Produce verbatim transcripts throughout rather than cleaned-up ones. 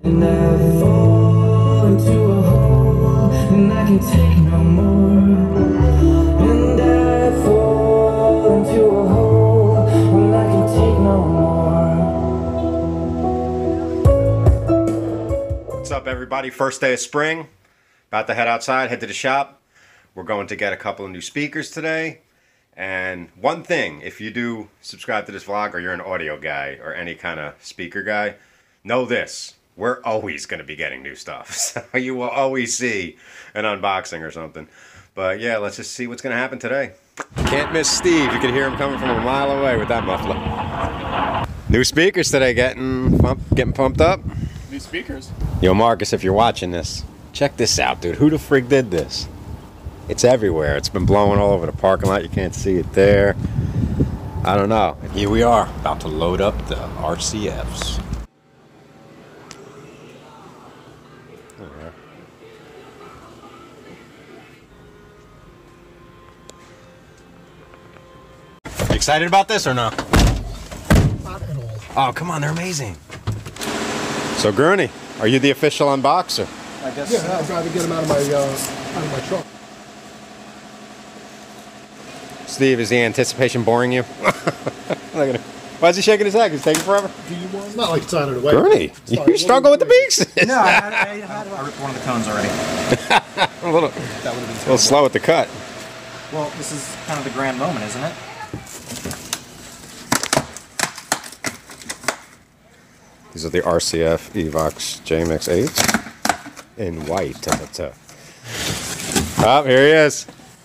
And I fall into a hole, and I can take no more. And I fall into a hole, and I can take no more. What's up, everybody? First day of spring. About to head outside, head to the shop. We're going to get a couple of new speakers today. And one thing, if you do subscribe to this vlog or you're an audio guy or any kind of speaker guy, know this. We're always going to be getting new stuff. So you will always see an unboxing or something. But yeah, let's just see what's going to happen today. Can't miss Steve. You can hear him coming from a mile away with that muffler. New speakers today, getting, pump, getting pumped up. New speakers? Yo, Marcus, if you're watching this, check this out, dude. Who the frig did this? It's everywhere. It's been blowing all over the parking lot. You can't see it there. I don't know. Here we are, about to load up the R C Fs. You excited about this or no? Not at all. Oh, come on. They're amazing. So, Grunie, are you the official unboxer? I guess yeah, so. I'm trying to get them out of my, uh, out of my truck. Steve, is the anticipation boring you? Look at him. Why is he shaking his head? It's taking forever. Do you want? It's not like it's out of the way. Grunie, you struggle with the beaks. No, I, had, I, had, I ripped one of the cones already. a little, that would have been a little slow at the cut. Well, this is kind of the grand moment, isn't it? These are the R C F EVOX J MIX eight in white. Oh, here he is.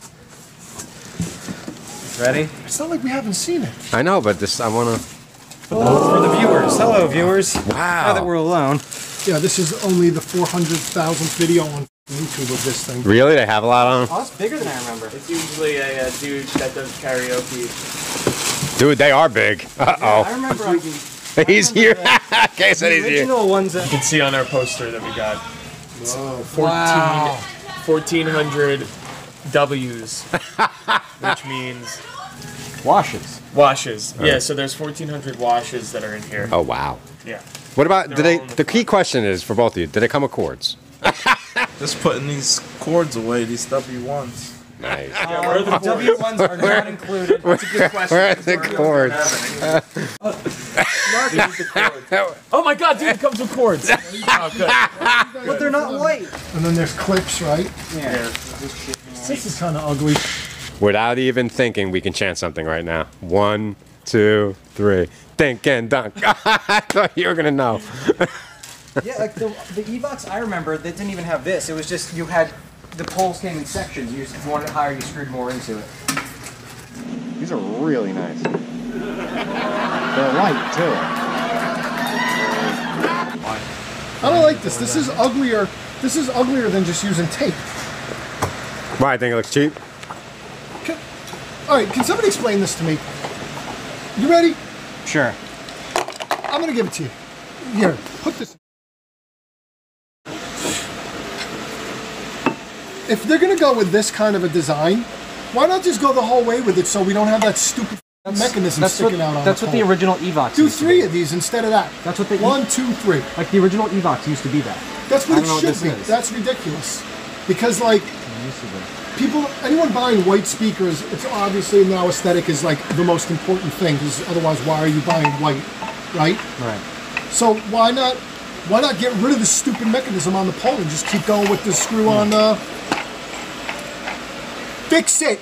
Ready? It's not like we haven't seen it. I know, but this I want to. For the viewers. Hello, viewers. Wow. Now that we're alone. Yeah, this is only the four hundred thousandth video on YouTube of this thing. Really? They have a lot on? Oh, it's bigger than I remember. It's usually a, a dude that does karaoke. Dude, they are big. Uh oh. Yeah, I remember. I, I he's remember here. Okay, so he's the here. original ones that You can see on our poster that we got. Wow. Wow. fourteen hundred W's, which means washes. washes. Right. Yeah, so there's fourteen hundred washes that are in here. Oh wow. Yeah. What about? They're Did they? all in the The key front. question is for both of you. Did they come with cords? Just putting these cords away, these W ones. Nice. Yeah, where are the cords? W ones are not included. Where, That's a good question. where are the cords? Oh my god, dude, it comes with cords. Oh, good. But they're not white. And then there's clips, right? Yeah. This is kind of ugly. Without even thinking, we can chant something right now. One, two, three. Think and dunk. I thought you were gonna know. Yeah, like the, the EVOX I remember, they didn't even have this. It was just, you had, the poles came in sections. You just, if you wanted it higher, you screwed more into it. These are really nice. They're light too. I don't like this. This is uglier. This is uglier than just using tape. Why? I think it looks cheap. Can, all right, can somebody explain this to me? You ready? Sure. I'm gonna give it to you. Here, put this. If they're gonna go with this kind of a design, why not just go the whole way with it so we don't have that stupid that's, mechanism that's sticking what, out on That's the what pole. the original EVOX Do used three to be. of these instead of that. That's what the One, two, three. Like the original EVOX used to be that. That's what I it don't know should what be. this is. That's ridiculous. Because like people, anyone buying white speakers, it's obviously now aesthetic is like the most important thing. Because otherwise, why are you buying white, right? Right. So why not? Why not get rid of the stupid mechanism on the pole and just keep going with the screw on the? Fix it.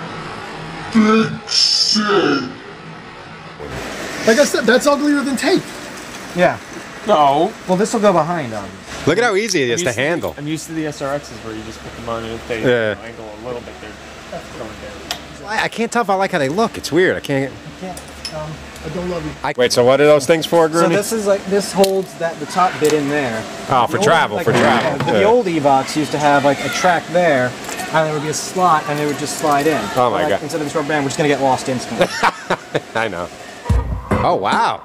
Fix it. Like I said, that's uglier than tape. Yeah. No. Well, this will go behind on. Look at how easy it is I'm to used handle. I'm used to the S R Xs where you just put them on and if they Yeah. you know, angle a little bit, they're going down. I, I can't tell if I like how they look. It's weird. I can't. Um, I don't love you. I, wait. So what are those things for, So Grunie? this is like this holds that the top bit in there. Oh, for The old- travel. like, For the- travel. The, the Yeah. old EVOX used to have like a track there, and there would be a slot, and it would just slide in. Oh my like, God. Instead of this rubber band, we're just gonna get lost instantly. I know. Oh wow.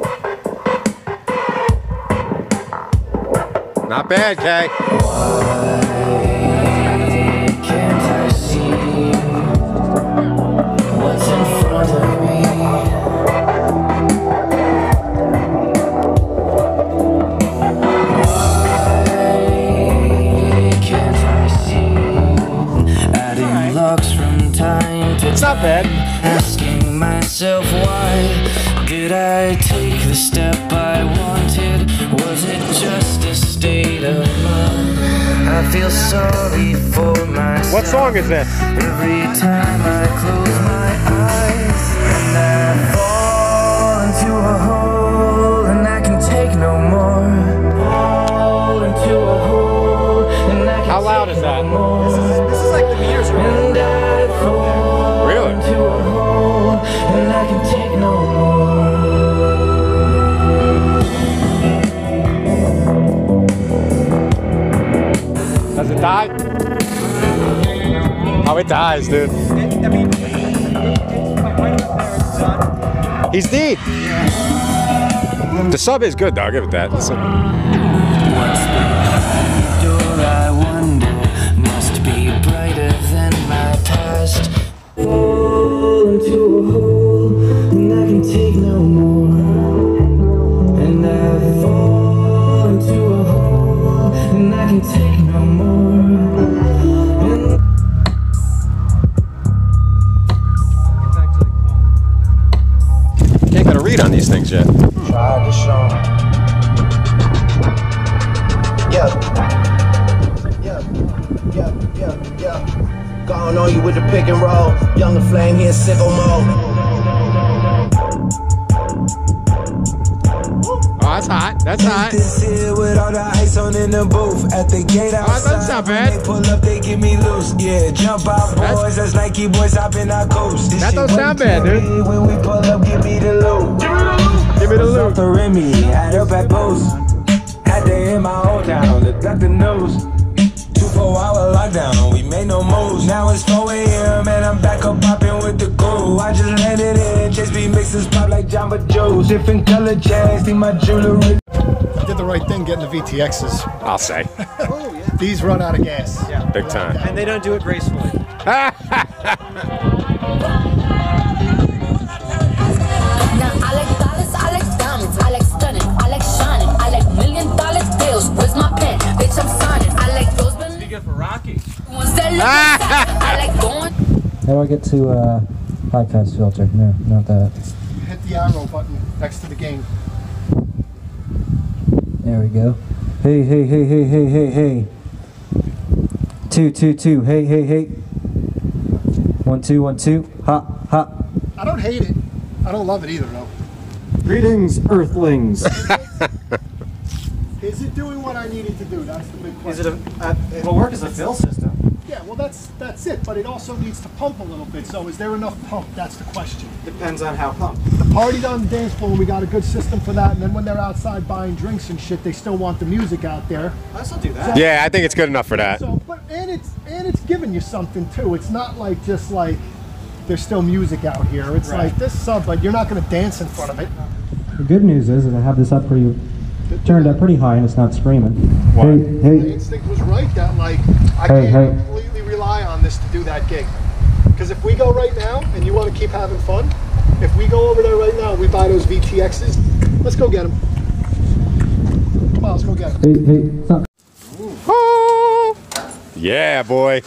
Not bad, Kay. Why can't I see what's in front of me? not bad. Asking myself why did I take the step I wanted? Was it just a state of mind? I feel sorry for myself. What song is this? Every time I close my eyes and I fall into a hole and I can take no more. Fall into a hole and I can How loud take is that? no more. This is, this is like the meters are And I fall Really? into a hole and I can take no more. Does it die? Oh, it dies, dude. It, I mean, it's like right up there, it's done. He's dead. The sub is good, though. I'll give it that. The sub- What's behind the door, I wonder, must be brighter than my past. Fall into a hole, and I can take no more. And I fall into a hole, and I can take no more. And Can't get a read on these things yet. Try to show. Yeah. Yeah. Yeah. Yeah. Yeah. Gone on you with the pick and roll. Younger flame here, sicko mode. Oh, that's hot. That's hot. This here with all the ice on in the booth. At the gate outside. that's not bad. When they pull up, they give me loose. Yeah, jump out, boys. That's- That's Nike boys hopping our coast. This That shit don't sound went bad, to dude. me. When we pull up, give me the loot. Give me the Was loot. off the Remy, had up at post. Had to hit my old town, the doctor knows. Two four hour lockdown, we made no moves. Now it's four A M and I'm back up popping with the crew. I just landed in, J B mixes pop like Jamba Joe's. Different color chains, see my jewelry. Did the right thing getting the V T Xs. I'll say. Oh, yeah. These run out of gas. Yeah. Big time. And they don't do it gracefully. Now I like dollars, I like diamonds, I like stunning, I like shining, I like million dollar deals. Where's my pen? Bitch, I'm signing. I like those Speaking for Rocky. ones that look inside. I like going. How do I get to uh, bypass filter? No, not that. You hit the arrow button next to the game. There we go. Hey, hey, hey, hey, hey, hey, hey. Two, two, two. Hey, hey, hey. One, two, one, two. Ha, ha. I don't hate it. I don't love it either, though. Greetings, Earthlings. Is it doing what I needed to do? That's the big Is question. it a, uh, it'll work as a fill system. Yeah, well, that's that's it. But it also needs to pump a little bit. So is there enough pump? That's the question. Depends on how pumped. The party's on the dance floor, and we got a good system for that. And then when they're outside buying drinks and shit, they still want the music out there. I'll still do that. Yeah, I think it's good enough for that. So, but and it's and it's giving you something too. It's not like just like there's still music out here. It's Right. like this sub, but you're not going to dance in front of it. The good news is, is I have this up pretty, turned up pretty high and it's not screaming. What? Hey, The hey. instinct was right that like I Hey, can't hey. completely rely on this to do that gig. Because if we go right now and you want to keep having fun, if we go over there right now and we buy those V T Xs, let's go get them. Come on, let's go get them. Hey, hey. Stop. Yeah, boy.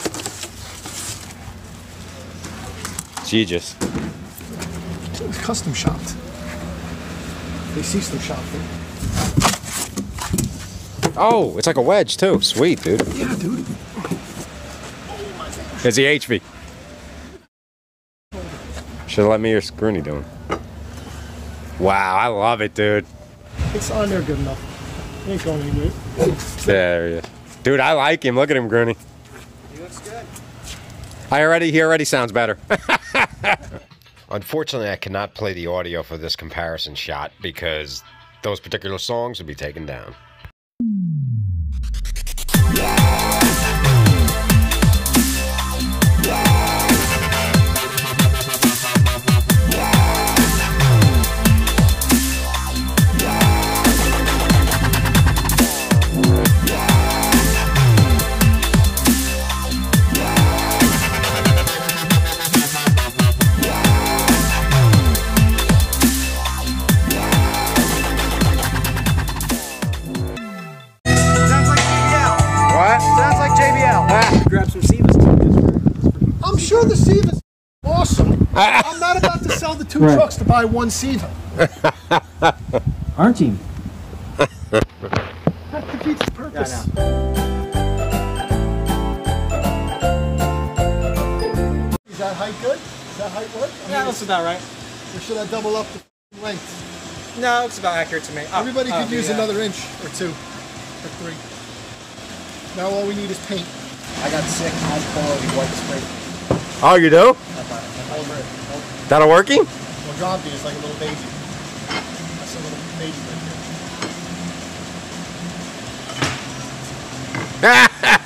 Jesus. It's custom shopped. They system shopped it. Oh, it's like a wedge, too. Sweet, dude. Yeah, dude. There's the H V. Should have let me or Grunie doing. Wow, I love it, dude. It's on there good enough. It ain't going anywhere. There he is. Dude, I like him. Look at him, Grunie. He looks good. I already, he already sounds better. Unfortunately, I cannot play the audio for this comparison shot because those particular songs would be taken down. Sounds like J B L. What? Sounds like J B L. Ah. Grab some Sivas too. I'm sure the Siva's awesome. I'm not about to sell the two Right. trucks to buy one Siva. Aren't you? That defeats its purpose. Yeah, Is that height good? Does that height work? I Yeah, mean, that's about right. or should I double up the length? No, it's about accurate to me. Oh, Everybody oh, could use yeah. another inch or two, or three. Now all we need is paint. I got sick high quality white spray. Oh, you do? Over it. That a working? Well, John is like a little baby. That's a little baby right there.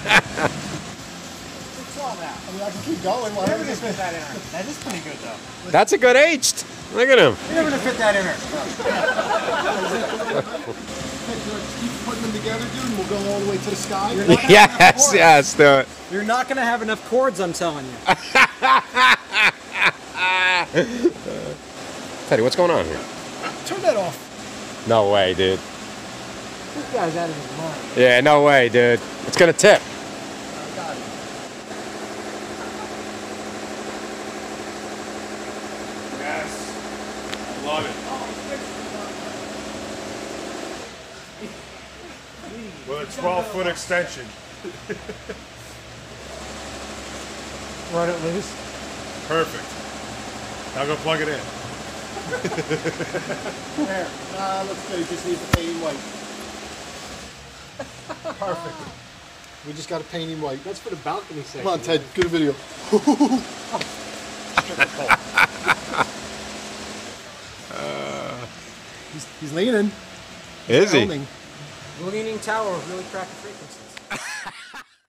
It's all that. I mean, I can keep going. Why Never don't we gonna just fit that in her. That is pretty good though. That's a good aged. Look at him. You're never gonna fit that in her. keep putting them together, dude, and we'll go all the way to the sky? Yes, yes, do it. You're not gonna have enough cords, I'm telling you. Teddy, what's going on here? Turn that off. No way, dude. This guy's out of his mind. Yeah, no way, dude. It's gonna tip. I got it. Yes. I love it. With a twelve foot extension. Run it loose. Perfect. Now go plug it in. There. Nah, let's go. You just need to paint him white. Perfect. We just got to paint him white. That's for the balcony section. Come on, Ted. Good video. Uh, he's, he's leaning. Is he? Filming. The leaning tower of really crappy frequencies.